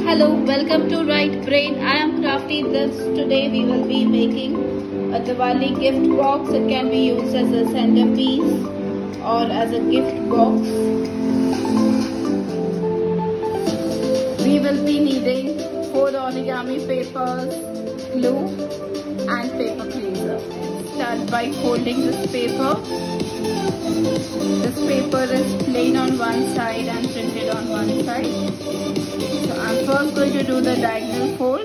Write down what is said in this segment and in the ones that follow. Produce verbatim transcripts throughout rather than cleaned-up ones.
Hello, welcome to Right Brain. I am Crafty. This today we will be making a Diwali gift box. It can be used as a centerpiece or as a gift box. We will be needing four origami papers, glue and paper cleaner. Start by folding this paper. This paper is plain on one side and printed on one side. So I'm first going to do the diagonal fold.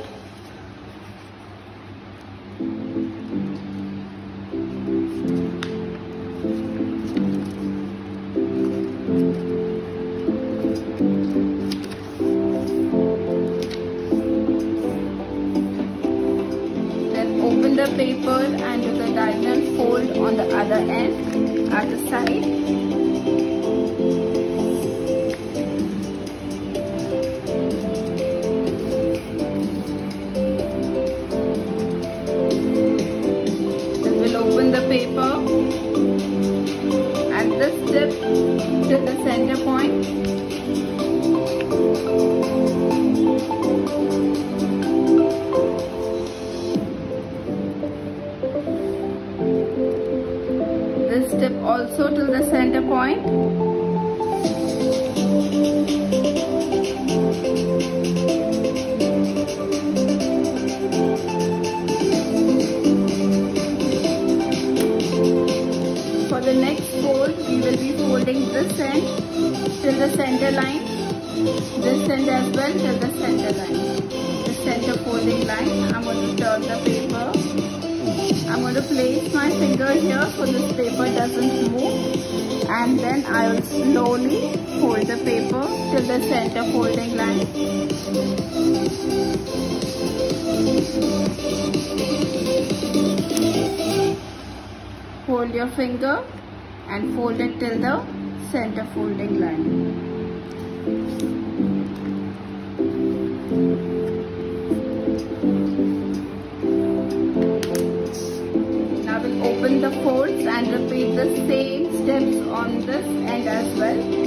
Then open the paper and do the diagonal fold on the other end at the side. Open the paper at this tip to the center point. This tip also to the center point. For the next fold, we will be folding this end till the center line, this end as well till the center line, the center folding line. I'm going to turn the paper. I'm going to place my finger here so this paper doesn't move, and then I will slowly fold the paper till the center folding line. Hold your finger and fold it till the center folding line. Now we'll open the folds and repeat the same steps on this end as well.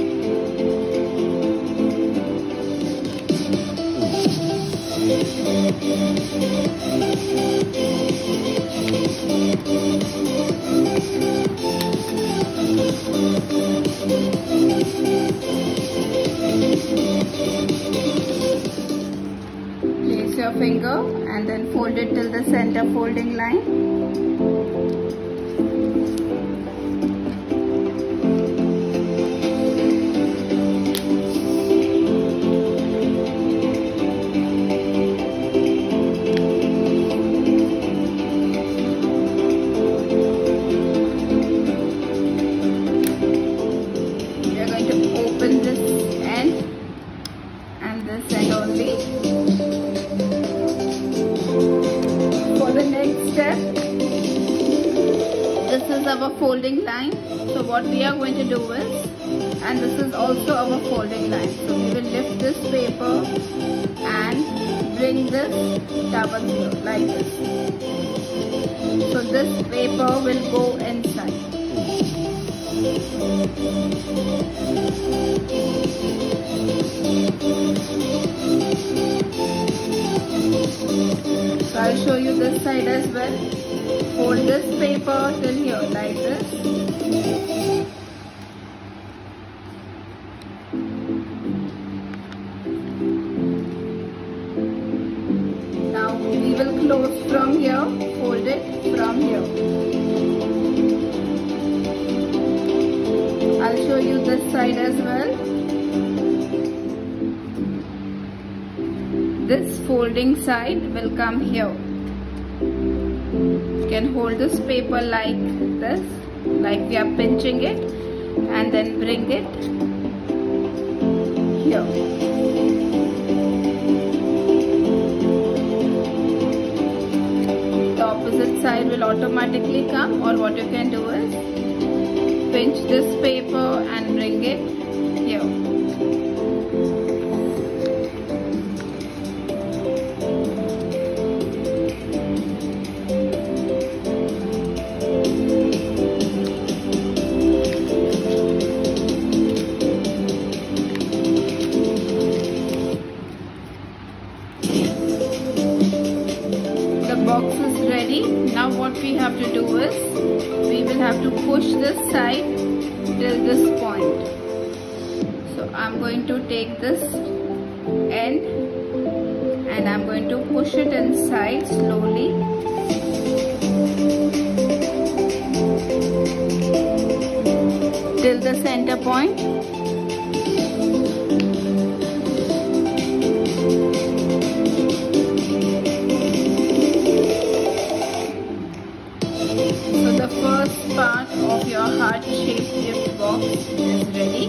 Place your finger and then fold it till the center folding line. Open this end and this end only. For the next step, this is our folding line. So what we are going to do is, and this is also our folding line. So we will lift this paper and bring this double here like this. So this paper will go inside. So I'll show you this side as well. Fold this paper till here like this. Now we will close from here, fold it from here. I'll show you this side as well. This folding side will come here. You can hold this paper like this, like we are pinching it, and then bring it here. The opposite side will automatically come, or what you can do is pinch this paper and bring it here. box is ready. Now what we have to do is, we will have to push this side till this point. So I'm going to take this end and I'm going to push it inside slowly. Till the center point. So the first part of your heart-shaped gift box is ready.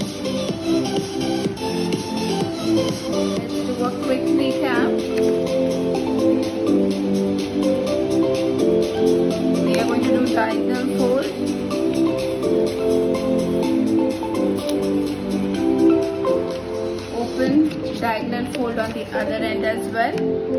Let's do a quick recap. We are going to do diagonal fold. Open diagonal fold on the other end as well.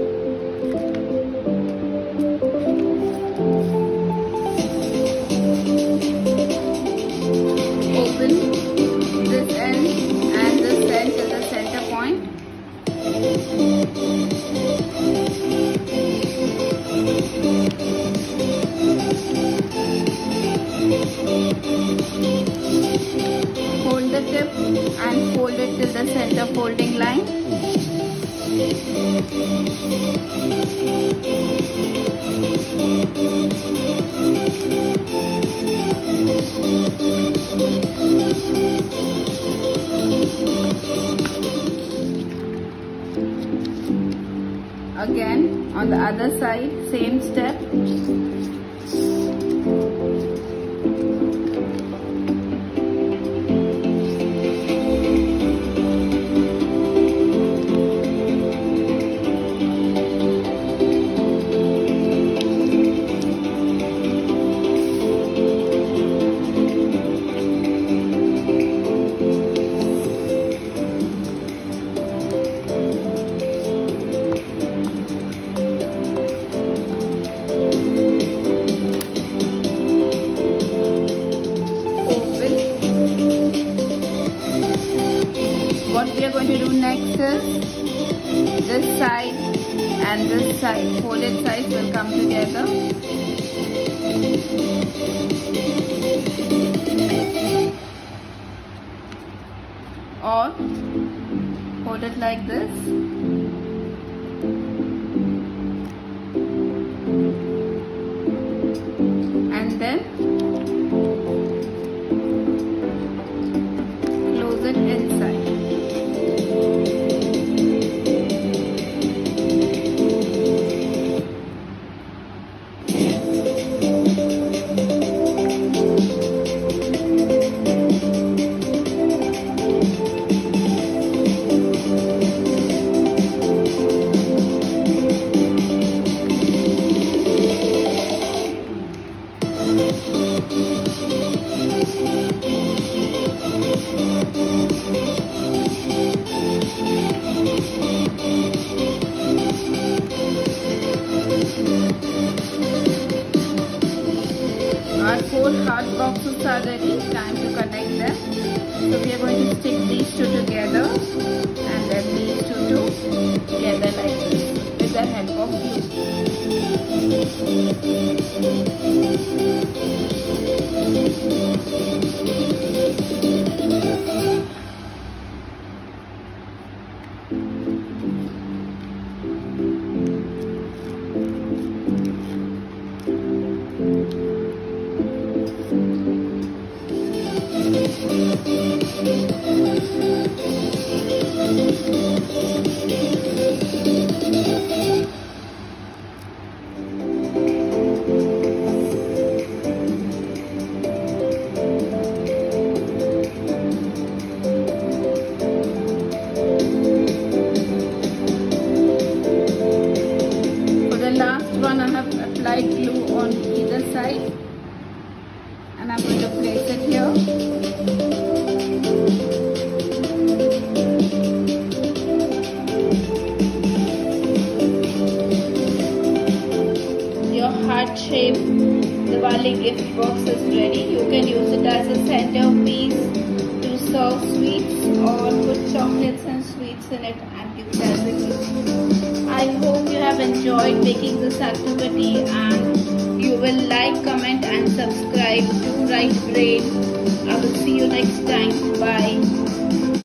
Open this end and this end to the center point. Hold the tip and fold it till the center folding line. Again on the other side, same step. What we are going to do next is, this side and this side, folded sides will come together. Or hold it like this. And then close it inside. Our four heart boxes are ready. Time to connect them. So we are going to stick these two together and then these two together like this with the help of one I have applied glue on either side and I'm going to place it here. Your heart-shaped Diwali gift box is ready. You can use it as a centerpiece to serve sweets or put chocolates and sweets in it and give it as a gift. I hope you have have enjoyed making this activity, and you will like, comment and subscribe to Right Brain